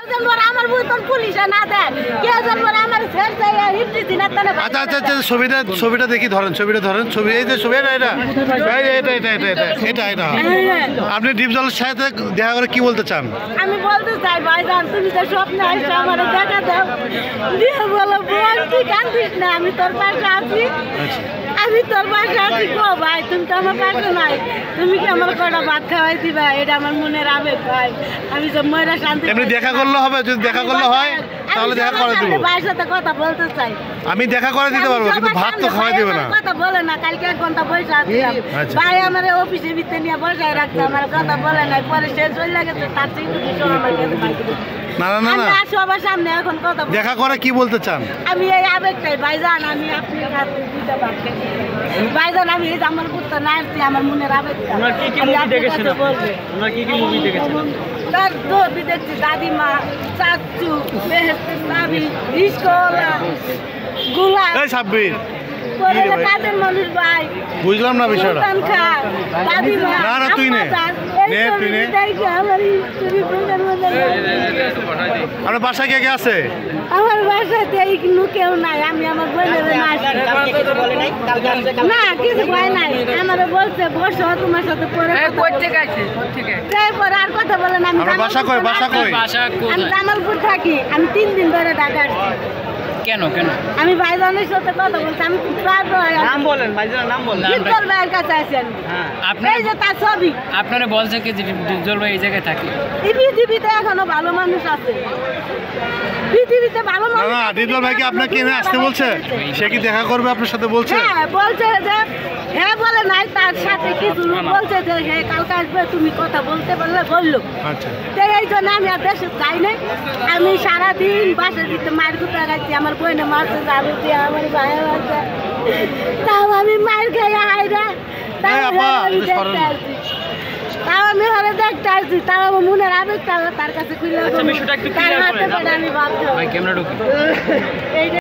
আমার বুতন পুলিশে না দেয় কে জানবো আমার ছেড়ে যায় হিপটি দিন তানে। আচ্ছা আচ্ছা আচ্ছা ছবিটা দেখি ধরেন ছবি এই যে ছবি এটা আপনি ডিপজলের সাথে দেখা করে কি বলতে চান? আমি বলতে চাই ভাইজান তুমি তো স্বপ্নে আসছো আমার দেখা দাও দিয়ে বলো বোন তুই কান্দিস না আমি তোর পাশে আছি আমি তোর পাশে আছি গো ভাই তুমি তো আমার পাশে নাই তুমি কি আমার কটা ভাত খাওয়াই দিবা এটা আমার মনের আবেগ ভাই আমি যে ময়রা শান্তি এমনি দেখা করলে হবে যদি দেখা করলে হয় তাহলে দেখা করে দেব ভাইয়ের সাথে কথা বলতে চাই আমি দেখা করে দিতে পারবো কিন্তু ভাত তো খাওয়াই দেবে না কথা বলে না কালকে 1 ঘন্টা বসে আছিলাম ভাই আমার অফিসে ভিতরে নিয়ে বসায় রাখছে আমার কথা বলে নাই পরে শেষ হয়ে গেছে তার থেকে কিছু আমার কাছে পাইছি না না না সবার সামনে এখন কথা দেখা করে কি বলতে চান? আমি এই আবেগটাই ভাইজান আমি আপনি হাতে দিতে পারছি ভাইজান আমি এই আমার পুত্র না আসছি আমার মনের আবেগটা ওনার কি কি মুভি দেখেছেন ওনার কি কি মুভি দেখেছেন? তার দৌড় দেখছি দাদিমা চাচু বেহেস্তে সাবি ইস্কলা গোলাপ এই সাব্বির কাদের মানুষ ভাই বুঝলাম না বিষয়টা দাদিমা না না তুই নে তুই নে আপনার বাসায় কে কে আছে? আমার বাসাতে কেউ নাই আমি আমার বোনের না কিছু ভয় নাই আমার বলছে বসো তোমার সাথে পরে আর কথা বলেন আমি বাসা কই আমি জামালপুর থাকি আমি 3 দিন ধরে ঢাকা আসছি কেন আমি ভাইজানের সাথে কথা বলছি আমি নাম বলেন ভাইজানের নাম বলেন ডিপজল ভাইয়ের কাছে আছেন এই যে তার ছবি আপনারা বলছেন কি যে ডিপজল ভাই এই জায়গায় থাকে এই পৃথিবীতে এখনো ভালো মানুষ আছে পৃথিবীতে ভালো মানুষ না ডিপজল ভাই কি আপনাকে এনে আসতে বলছে সে কি দেখা করবে আপনার সাথে বলছে? হ্যাঁ বলছে যে হ্যাঁ বলে নাই তার সাথে কিছু লোক বলছে যে হ্যাঁ কালকে আসবে তুমি কথা বলতে বললে বললো আচ্ছা এই জন্য আমি আর দেশে যাই নাই আমি সারাদিন বাসার দিতে মায়ের কুতা গাইছি আমার বোনে মারছে জালু দিয়ে আমার ভাইয়া মারছে তাও আমি মায়ের খেয়ে আইরা তাও আমি হলে দেখতে আসছি তাও আমার মনের আবেগটা তার কাছে খুলে আমি ভাবছি